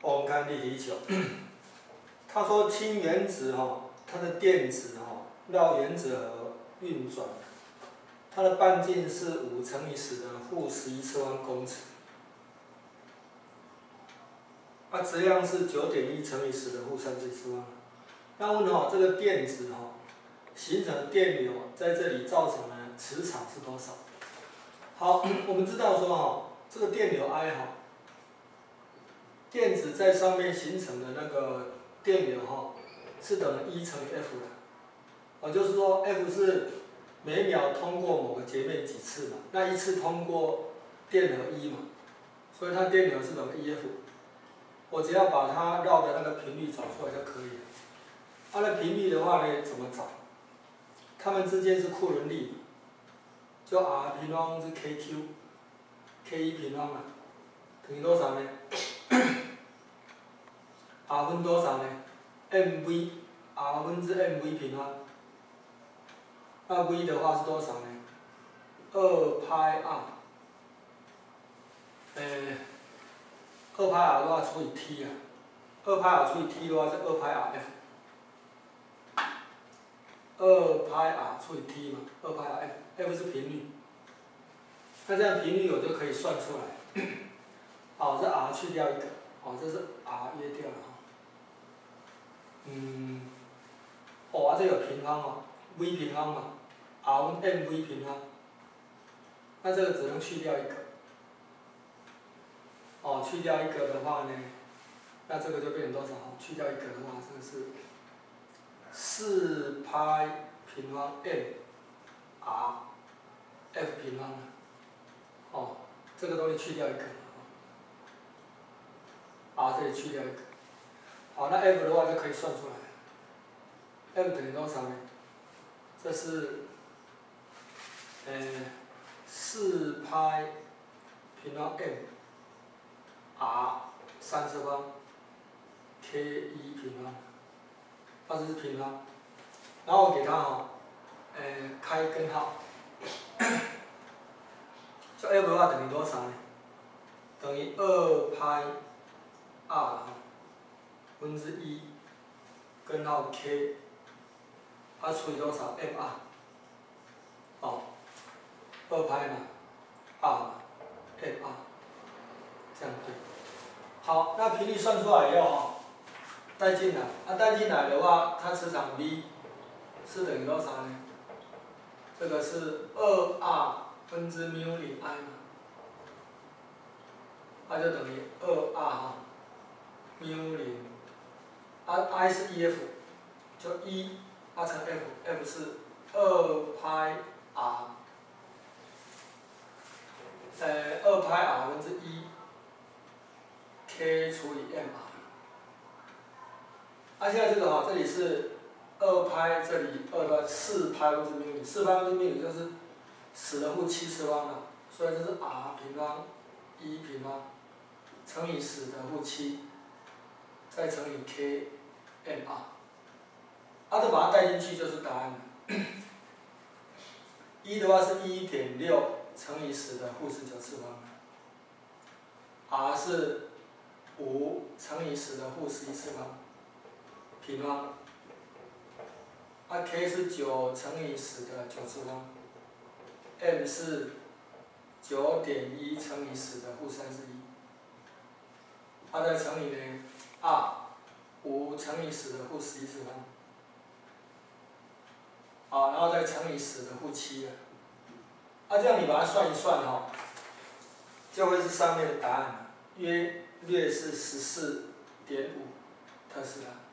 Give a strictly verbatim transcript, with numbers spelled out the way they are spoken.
我们看例题九，他说氢原子哈，它的电子哈绕原子核运转，它的半径是五乘以十的负十一次方公尺，啊，质量是九点一乘以十的负三十一次方。那问哈，这个电子哈形成的电流在这里造成的磁场是多少？好，我们知道说哈，这个电流 I 哈。电子在上面形成的那个电流哈，是等于一乘以 F 的，啊，就是说 F 是每秒通过某个截面几次嘛，那一次通过电流一嘛，所以它电流是等于 E F， 我只要把它绕的那个频率找出来就可以了。它的频率的话呢，怎么找？它们之间是库仑力，就 R 平方是 K Q，K 一平方嘛，等于多少呢？R 分多少呢 ？M V，R 分之 M V 平方。那 V 的话是多少呢？二派 R。呃，二派 R 的话除以 T 啊，二派 R 除以 T 的话是二派 R F。二派 R 除以 T 嘛，二派 R F，F 是频率。那这样频率我就可以算出来。好，这 R 去掉一个，好，这是 R 约掉了。嗯，哦，啊，这有平方嘛 ，v 平方嘛 ，r 分 m v 平方，那这个只能去掉一个，哦，去掉一个的话呢，那这个就变成多少？去掉一个的话，这个是四派平方 m r f 平方，哦，这个东西去掉一个，啊，这里去掉一个，好，那 f 的话就可以算出来。F 等于多少呢？这是，呃，四派平方 m r 三次方 k 一平方，它是平方，然后我给它哈，呃，开根号，就 F 的话等于多少呢？等于二派 r 分之一根号 k。它除以多少 ？m r， 哦，二派嘛 ，r 嘛 ，m r， 这样对。好，那频率算出来以后哈，带进来，那、啊、带进来的话，它磁场 V 是等于多少呢？这个是二 r 分之 mu 零 I 嘛，那就等于二 r 哈 mu 零，啊 I 是 E F， 就一。它乘 F，F 是二派 R， 呃，二派 R 分之一 ，K 除以 M R。啊，现在这个哈，这里是二派，这里二的四派分之 mu， 四派分之 mu 就是十的负七次方了，所以这是 R 平方一平方乘以十的负七，再乘以 K M R。啊，这把它带进去就是答案了。一的话是一点六乘以十的负十九次方 ，R 是五乘以十的负十一次方平方，啊 K 是九乘以十的九次方 ，M 是九点一乘以十的负三十一，它再乘以呢 R 五乘以十的负十一次方。啊，然后再乘以十的负七了，啊，这样你把它算一算哈、哦，就会是上面的答案，约略是十四点五特斯拉。